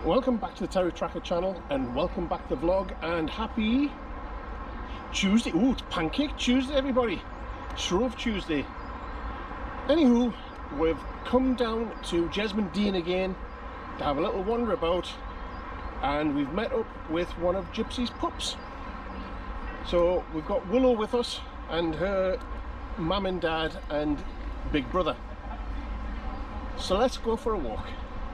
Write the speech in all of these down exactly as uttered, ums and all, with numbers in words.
Welcome back to the TerryTracker channel and welcome back to the vlog and happy Tuesday. Ooh, it's Pancake Tuesday, everybody. Shrove Tuesday. Anywho, we've come down to Jesmond Dene again to have a little wander about, and we've met up with one of Gypsy's pups. So we've got Willow with us and her mum and dad and big brother. So let's go for a walk.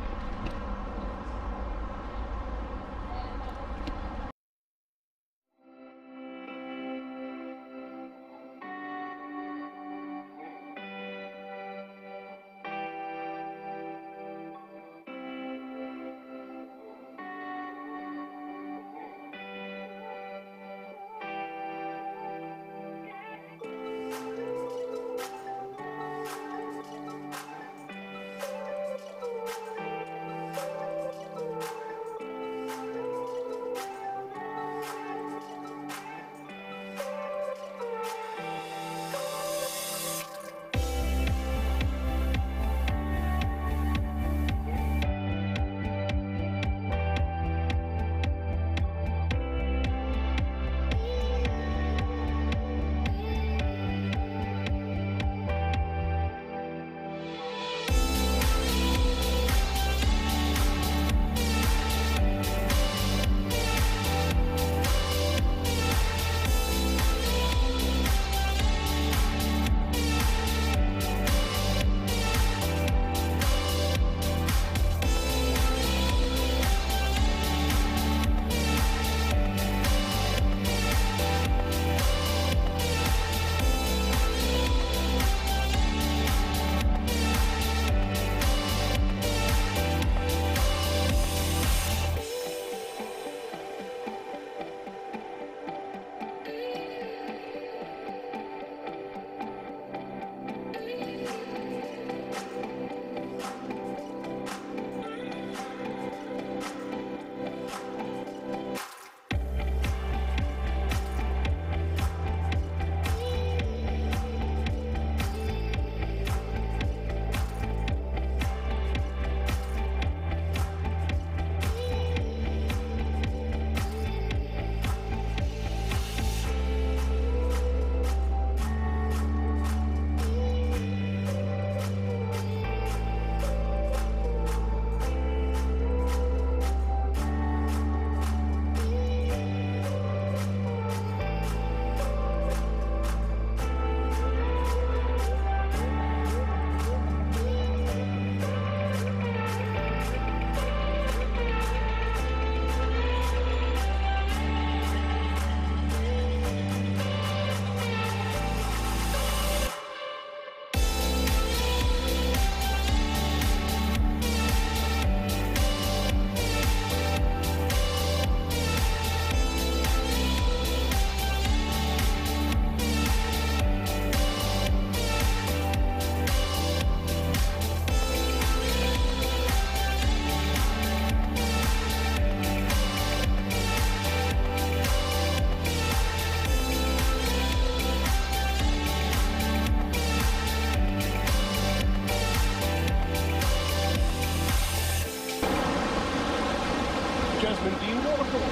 Jesmond Dene waterfall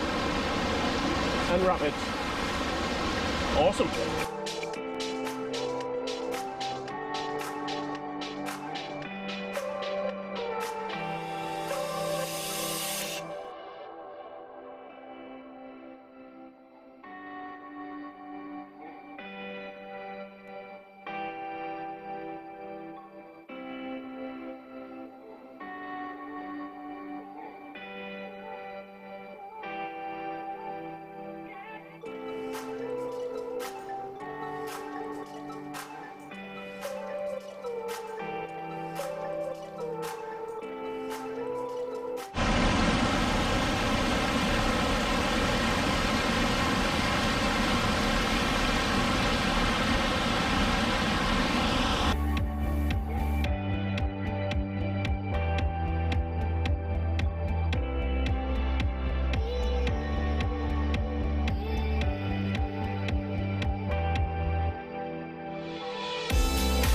and rapids. Awesome.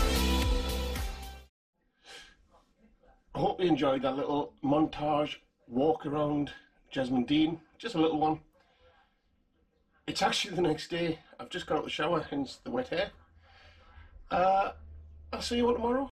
hope you enjoyed that little montage walk around Jesmond Dene, just a little one. It's actually the next day. I've just got out of the shower, hence the wet hair. Uh, I'll see you all tomorrow.